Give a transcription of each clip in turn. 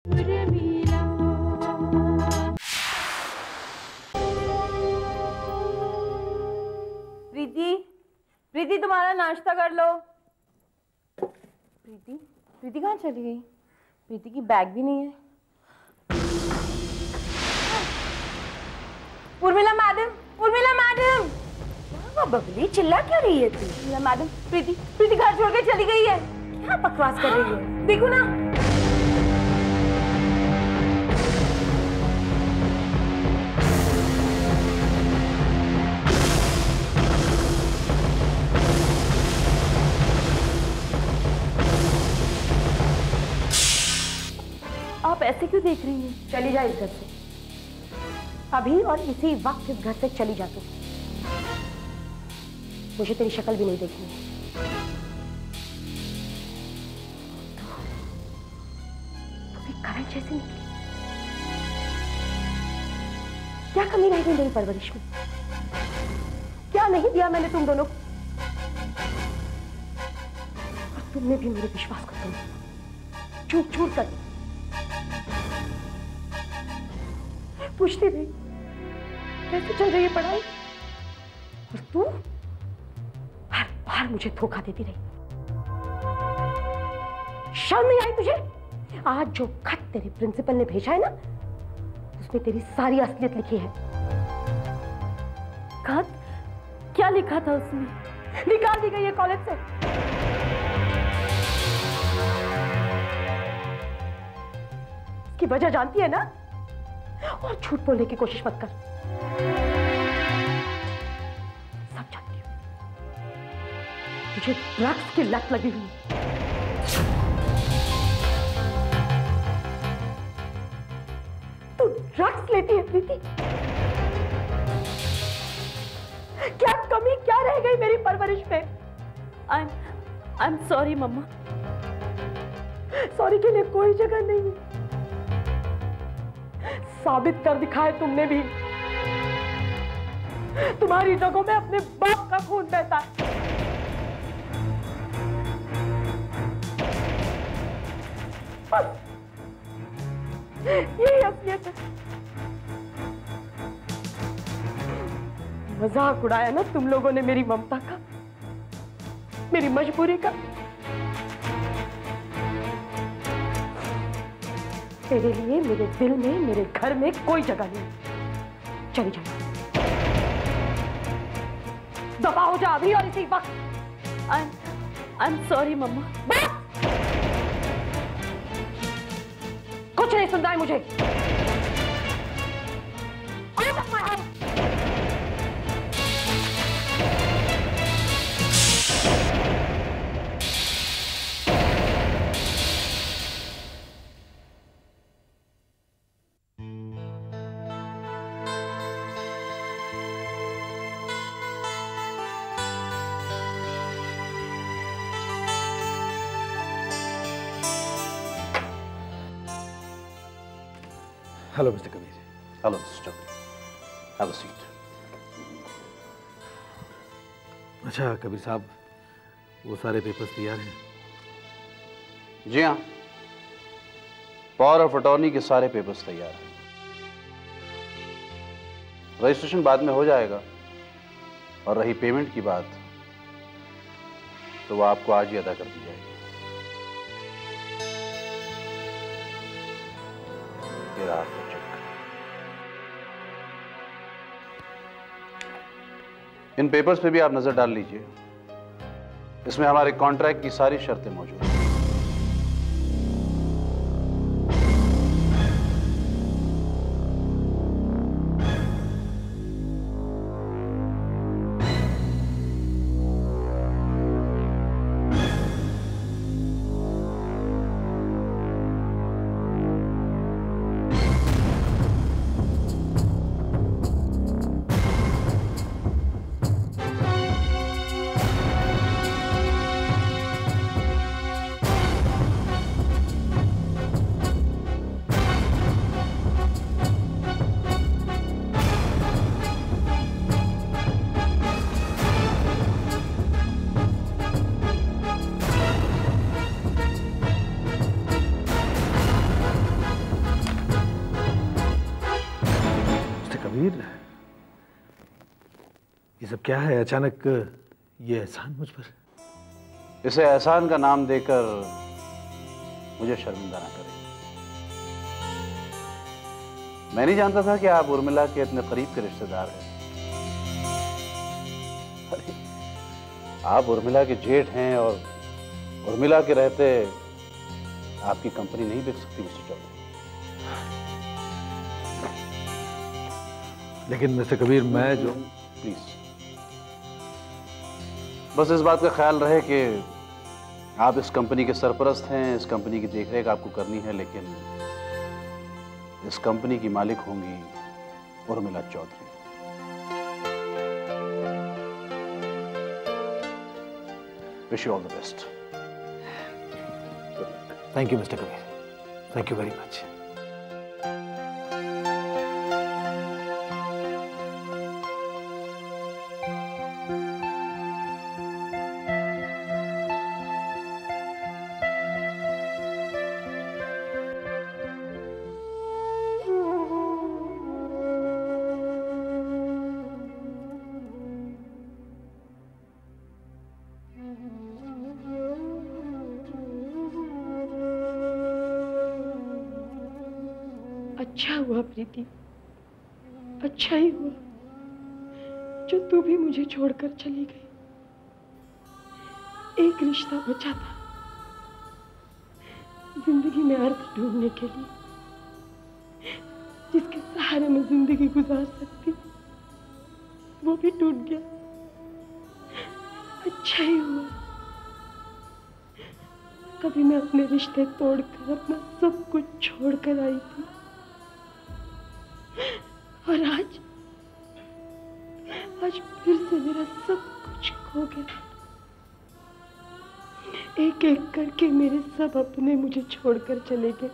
प्रीति, प्रीति तुम्हारा नाश्ता कर लो। प्रीति, प्रीति कहाँ चली गई? प्रीति की बैग भी नहीं है। Urmila madam, Urmila madam. वो बबली चिल्ला क्यों रही है तू? उर्मिला मैडम, प्रीति, प्रीति घर छोड़ के चली गई है। क्या बकवास कर रही है? देखो ना। आप ऐसे क्यों देख रही हैं? चली जा इस घर से अभी, और इसी वक्त इस घर से चली जा तू। मुझे तेरी शक्ल भी नहीं देखनी है। करंट जैसे निकली। क्या कमी रह गई मेरी परवरिश में? क्या नहीं दिया मैंने तुम दोनों को? और तुमने भी मेरे विश्वास को तोड़ा, झूठ झूठ कर। पूछती रही कैसे चल रही है पढ़ाई, और तू हर बार मुझे धोखा देती रही। शर्म नहीं आई तुझे? आज जो खत तेरे प्रिंसिपल ने भेजा है ना, उसमें तेरी सारी असलियत लिखी है। खत? क्या लिखा था उसमें? निकाल दी गई है कॉलेज से। इसकी वजह जानती है ना? और झूठ बोलने की कोशिश मत कर। सब जानती हूँ तुझे ड्रग्स की लत लगी हुई। तू ड्रग्स लेती है प्रीति? क्या कमी क्या रह गई मेरी परवरिश में? I'm sorry mamma. सॉरी के लिए कोई जगह नहीं है। साबित कर दिखाया तुमने भी। तुम्हारी जगहों में अपने बाप का खून बहता है। बस यही असलियत है। मजाक उड़ाया ना तुम लोगों ने मेरी ममता का, मेरी मजबूरी का। तेरे लिए मेरे दिल में, मेरे घर में कोई जगह नहीं। चली जा, दफा हो जा अभी और इसी वक्त। I'm sorry मम्मा। बस कुछ नहीं सुनना है मुझे। Out of my house! Hello mister Kabir. Hello mister Kabir, have a seat. अच्छा कबीर साहब, वो सारे पेपर्स तैयार हैं? जी हाँ, पावर ऑफ अटॉर्नी के सारे पेपर्स तैयार हैं। रजिस्ट्रेशन बाद में हो जाएगा, और रही पेमेंट की बात, तो वो आपको आज ही अदा कर दी जाएगी। ये रहा आपका चेक। इन पेपर्स पे भी आप नजर डाल लीजिए। इसमें हमारे कॉन्ट्रैक्ट की सारी शर्तें मौजूद हैं। कबीर, ये सब क्या है? अचानक ये एहसान मुझ पर? इसे एहसान का नाम देकर मुझे शर्मिंदा ना करें। मैं नहीं जानता था कि आप उर्मिला के इतने करीब के रिश्तेदार हैं। अरे, आप उर्मिला के जेठ हैं और उर्मिला के रहते आपकी कंपनी नहीं बिक सकती मिस्टर चौधरी। लेकिन मिस्टर कबीर, मैं जो... प्लीज बस इस बात का ख्याल रहे कि आप इस कंपनी के सरपरस्त हैं, इस कंपनी की देखरेख आपको करनी है, लेकिन इस कंपनी की मालिक होंगी Urmila Chaudhary. Wish you all the best. Thank you mister Kabir, thank you very much. अच्छा हुआ प्रीति, अच्छा ही हुआ जो तू भी मुझे छोड़कर चली गई। एक रिश्ता बचा था जिंदगी में अर्थ ढूंढने के लिए, जिसके सहारे में जिंदगी गुजार सकती, वो भी टूट गया। अच्छा ही हुआ। कभी मैं अपने रिश्ते तोड़कर अपना सब कुछ छोड़कर आई थी, और आज फिर से मेरा सब कुछ खो गया। एक एक करके मेरे सब अपने मुझे छोड़कर चले गए।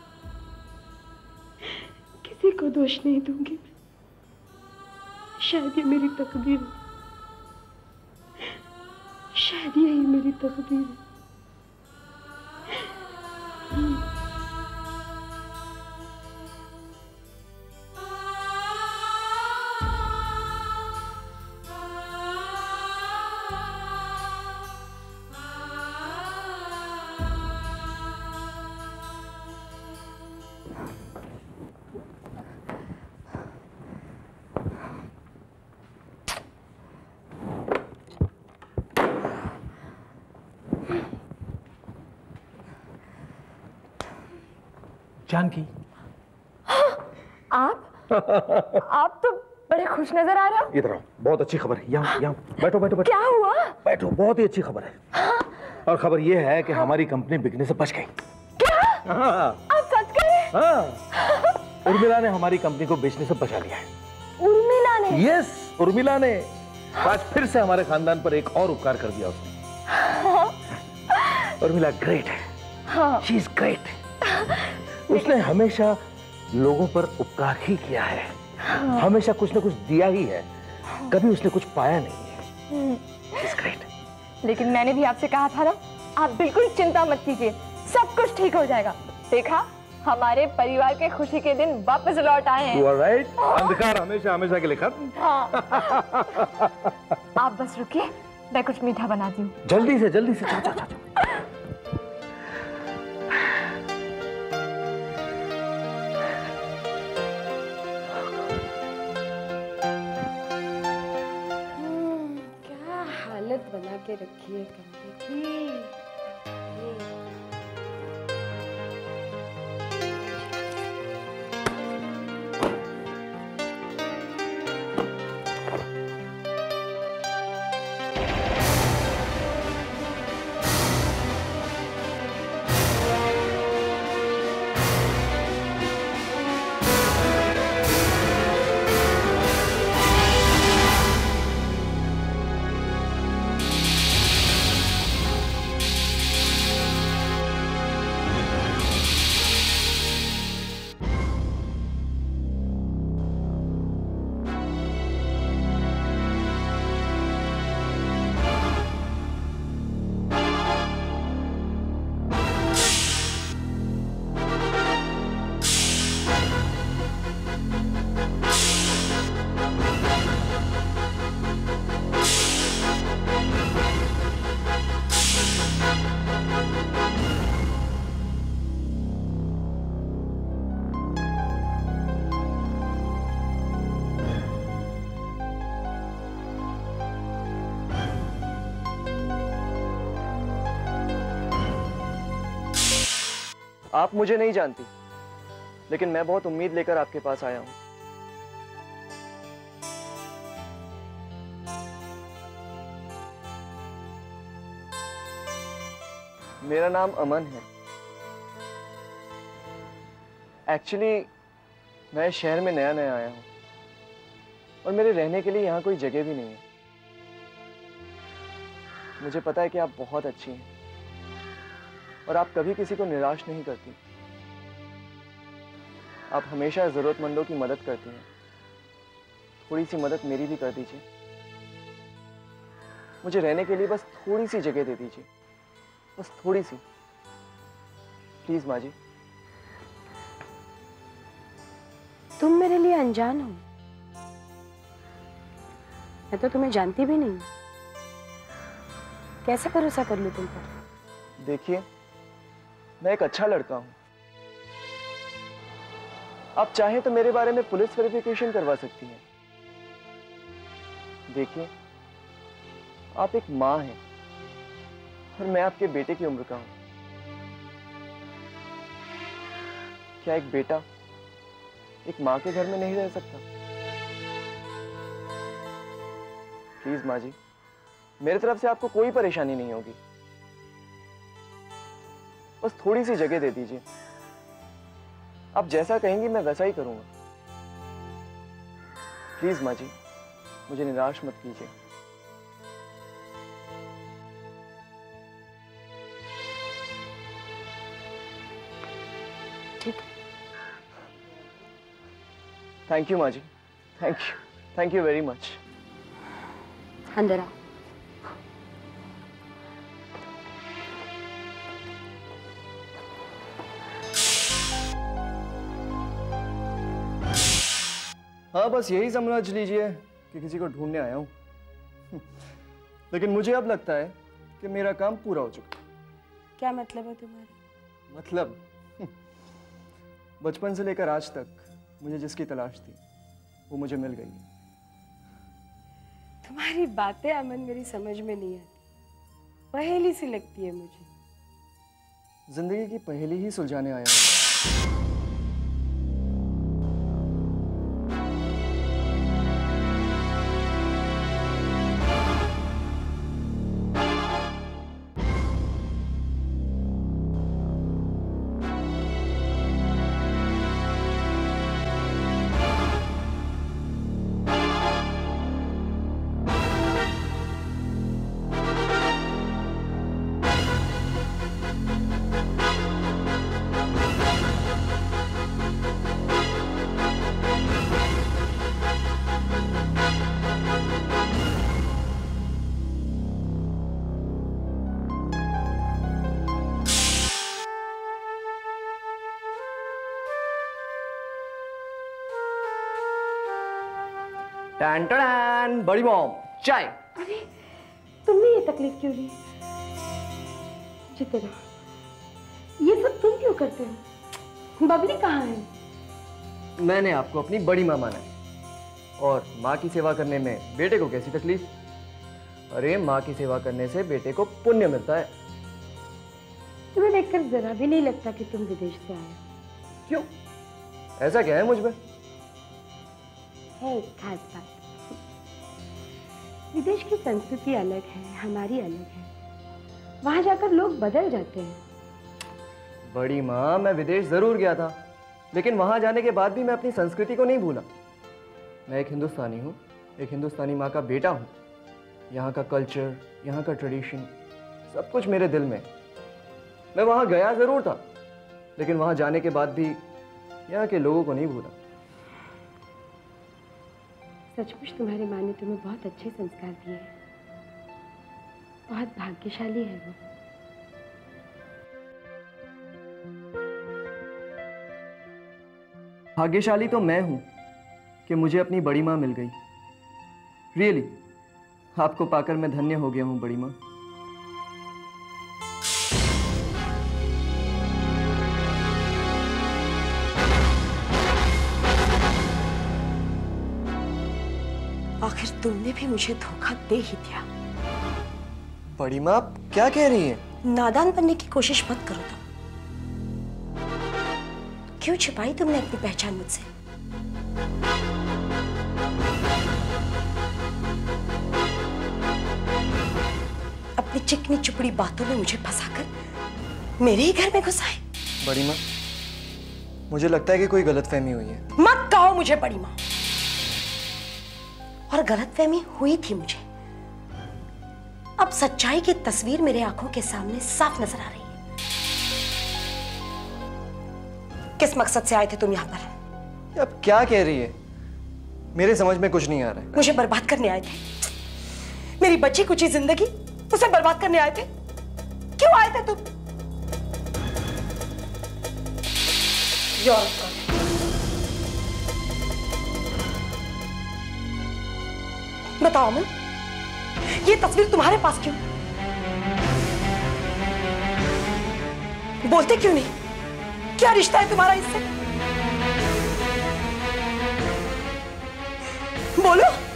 किसी को दोष नहीं दूंगी मैं, शायद ये मेरी तकदीर है, शायद यही मेरी तकदीर है। जानकी, आप तो बड़े खुश नजर आ रहे हो। इधर आओ, बहुत अच्छी खबर है। यहाँ बैठो बैठो बैठो। क्या हुआ? बैठो, बहुत ही अच्छी खबर है। और खबर ये है कि हमारी कंपनी बिकने से बच गई। क्या? आप सच कह रहे हैं? हाँ, उर्मिला ने हमारी कंपनी को बेचने से बचा लिया है। उर्मिला ने? यस, उर्मिला ने आज फिर से हमारे खानदान पर एक और उपकार कर दिया उसने। उर्मिला ग्रेट है। She is great. उसने हमेशा लोगों पर उपकार ही किया है, हमेशा कुछ ना कुछ दिया ही है, कभी उसने कुछ पाया नहीं है। She's great. लेकिन मैंने भी आपसे कहा था ना, आप बिल्कुल चिंता मत कीजिए, सब कुछ ठीक हो जाएगा। देखा, हमारे परिवार के खुशी के दिन वापस लौट आए हैं। You are right. अंधकार हमेशा हमेशा के लिए खत्म। हाँ। आप बस रुकिए, मैं कुछ मीठा बनाती हूँ। जल्दी से जाओ। बना के रखिए कमरे की। आप मुझे नहीं जानती, लेकिन मैं बहुत उम्मीद लेकर आपके पास आया हूं। मेरा नाम अमन है। एक्चुअली मैं शहर में नया नया आया हूं और मेरे रहने के लिए यहाँ कोई जगह भी नहीं है। मुझे पता है कि आप बहुत अच्छी हैं और आप कभी किसी को निराश नहीं करती। आप हमेशा जरूरतमंदों की मदद करती हैं। थोड़ी सी मदद मेरी भी कर दीजिए। मुझे रहने के लिए बस थोड़ी सी जगह दे दीजिए, बस थोड़ी सी, प्लीज माँ जी। तुम मेरे लिए अनजान हो, मैं तो तुम्हें जानती भी नहीं। कैसे भरोसा कर लूं तुम पर? देखिए, मैं एक अच्छा लड़का हूं। आप चाहें तो मेरे बारे में पुलिस वेरिफिकेशन करवा सकती हैं। देखिए, आप एक माँ हैं और मैं आपके बेटे की उम्र का हूं। क्या एक बेटा एक माँ के घर में नहीं रह सकता? प्लीज माँ जी, मेरी तरफ से आपको कोई परेशानी नहीं होगी। बस थोड़ी सी जगह दे दीजिए। आप जैसा कहेंगी मैं वैसा ही करूंगा। प्लीज माँ जी, मुझे निराश मत कीजिए। ठीक है। थैंक यू माँ जी, थैंक यू वेरी मच। अंदर आओ। हाँ, बस यही समझ लीजिए कि किसी को ढूंढने आया हूं। लेकिन मुझे अब लगता है कि मेरा काम पूरा हो चुका। क्या मतलब है तुम्हारा? मतलब बचपन से लेकर आज तक मुझे जिसकी तलाश थी वो मुझे मिल गई। तुम्हारी बातें अमन मेरी समझ में नहीं आती, पहेली सी लगती है मुझे। जिंदगी की पहेली ही सुलझाने आया हूं। टैन टैन, बड़ी मॉम, चाय। अरे तुमने ये तकलीफ क्यों ली? जितना ये सब तुम क्यों करते हो? बबली कहाँ है? मैंने आपको अपनी बड़ी माँ माना है और माँ की सेवा करने में बेटे को कैसी तकलीफ? अरे माँ की सेवा करने से बेटे को पुण्य मिलता है। तुम्हें देखकर जरा भी नहीं लगता कि तुम विदेश से आए हो। क्यों? ऐसा क्या है मुझ में? है एक खास बात। विदेश की संस्कृति अलग है, हमारी अलग है। वहां जाकर लोग बदल जाते हैं। बड़ी माँ, मैं विदेश जरूर गया था, लेकिन वहां जाने के बाद भी मैं अपनी संस्कृति को नहीं भूला। मैं एक हिंदुस्तानी हूँ, एक हिंदुस्तानी माँ का बेटा हूँ। यहाँ का कल्चर, यहाँ का ट्रेडिशन, सब कुछ मेरे दिल में। मैं वहां गया जरूर था, लेकिन वहां जाने के बाद भी यहाँ के लोगों को नहीं भूला। सचमुच तुम्हारी माँ ने तुम्हें बहुत अच्छे संस्कार दिए हैं। बहुत भाग्यशाली है वो। भाग्यशाली तो मैं हूं कि मुझे अपनी बड़ी माँ मिल गई। रियली, आपको पाकर मैं धन्य हो गया हूं बड़ी माँ। आखिर तुमने भी मुझे धोखा दे ही दिया। बड़ी माँ, आप क्या कह रही हैं? नादान बनने की कोशिश मत करो तुम। क्यों छिपाई तुमने अपनी पहचान मुझसे? अपनी चिकनी चुपड़ी बातों में मुझे फंसाकर मेरे ही घर में घुस आए। बड़ी माँ, मुझे लगता है कि कोई गलतफहमी हुई है। मत कहो मुझे बड़ी माँ। और गलतफहमी हुई थी मुझे। अब सच्चाई की तस्वीर मेरे आंखों के सामने साफ नजर आ रही है। किस मकसद से आए थे तुम यहां पर? अब क्या कह रही है? मेरे समझ में कुछ नहीं आ रहा है। मुझे बर्बाद करने आए थे? मेरी बच्ची कुची जिंदगी उसे बर्बाद करने आए थे? क्यों आए थे तुम? बताओ अमन, ये तस्वीर तुम्हारे पास क्यों? बोलते क्यों नहीं? क्या रिश्ता है तुम्हारा इससे? बोलो।